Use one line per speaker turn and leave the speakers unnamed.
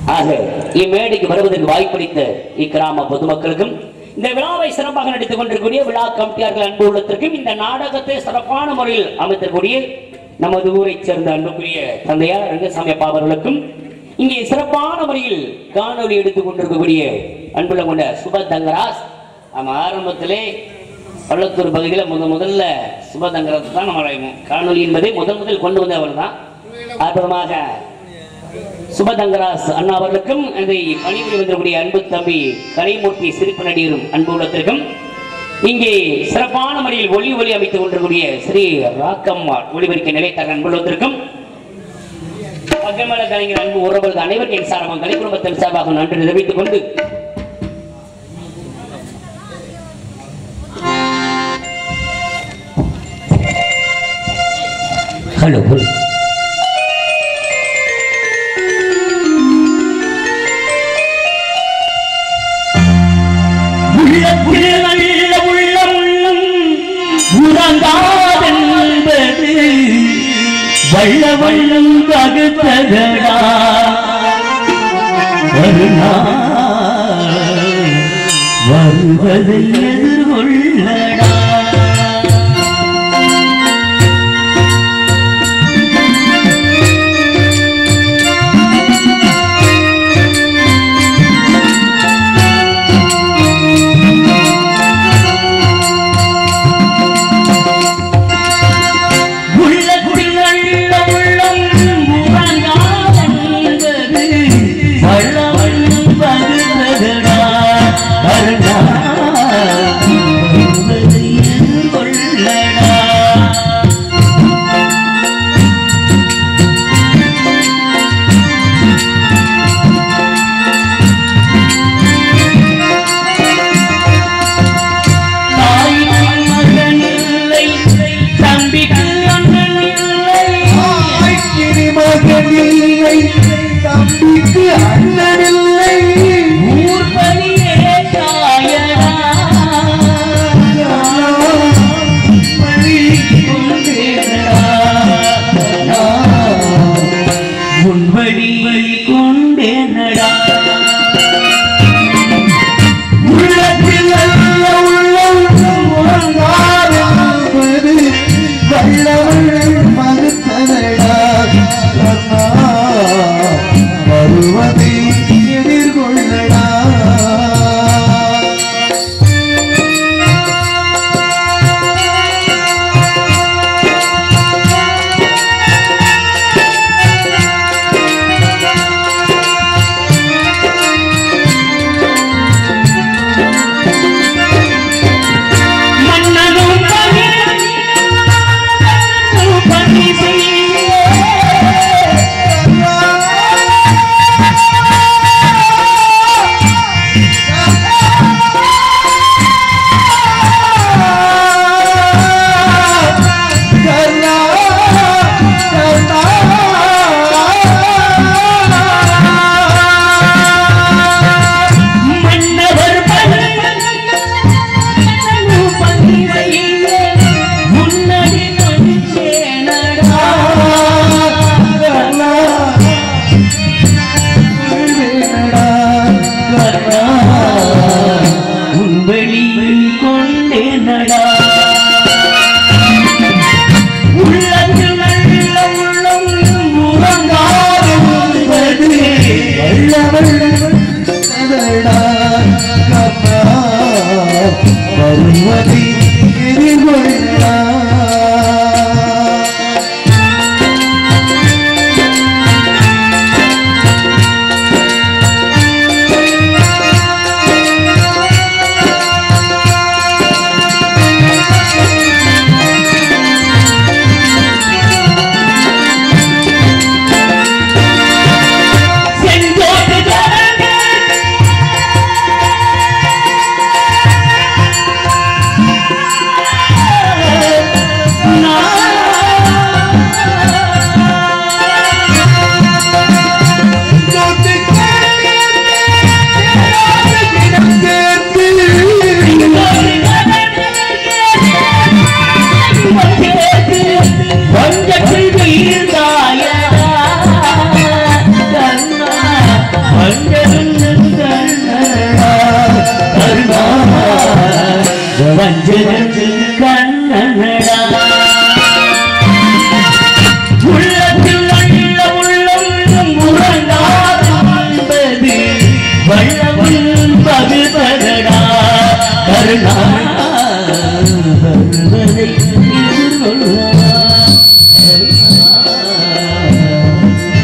ஆக இம்மேடைக்கு வருவதற்கு வாய்ப்பளித்த இக்கிராம பொதுமக்களுக்கும் இந்த விழாவை சிறப்பாக நடித்துக் கொண்டிருக்கூடிய விழா கமிட்டியார்கள் அன்பு உள்ளத்திற்கும் இந்த நாடகத்தை சிறப்பான முறையில் அமைத்திருக்கூடிய நமது ஊரைச் சேர்ந்த அன்புக்குரிய தந்தையார் ரங்கசாமி அப்பா அவர்களுக்கும் இங்கே சிறப்பான முறையில் காணொலி எடுத்துக் கொண்டிருக்கக்கூடிய அன்புள்ள கொண்ட சுபதங்கராஜ் நம்ம ஆரம்பத்திலே பள்ளத்தூர் பகுதியில் முதல்ல சுபதங்கராஜ் தான் நம்ம காணொலி என்பதை முதல் கொண்டு வந்தவர் தான். அற்புதமாக சுபதங்கராஜ் அண்ணா அவர்களுக்கும் அதை பணிபுரி வந்தக்கூடிய அன்பு தம்பி கலைமூர்த்தி சிரிப்பு நடிகரும் அன்பு உள்ளத்திற்கும் இங்கே சிறப்பான முறையில் ஒளி அமைத்துக் கொண்டிருக்கூடிய ஸ்ரீ ராக்கம்மா ஒளிபரிக்க நிலைத்தர அன்புள்ளத்திற்கும் பக்கமேல கலைஞர் அன்பு உறவுகள் அனைவரும் என் சார்பாக கலை குடும்பத்தின் சார்பாக நன்றி தெரிவித்துக் கொண்டு ஹலோ
வள்ள வள்ளம் பகுத்ததடா வருவதை எதிர்கொள்ளடா
Senhor,
வஞ்சகத்தில் கண்ணனடா உள்ளத்தில் நல்ல உள்ளம் முரண்டாது வல்லவன் பகுபதடா கருணா வருவதை எதிர்கொள்ளா